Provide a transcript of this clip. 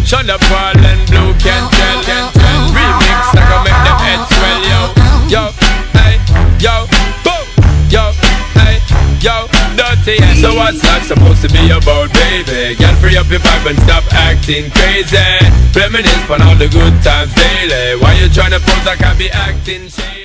Shut up, Paul and Blue can tell. Remix, I gon' make them heads swell, yo. Yo, hey, yo, boom. Yo, hey, yo, dirty. So what's life supposed to be about, baby? Get free up your vibe and stop acting crazy. Reminisce on all the good times daily. Why you tryna pose like I be acting shady?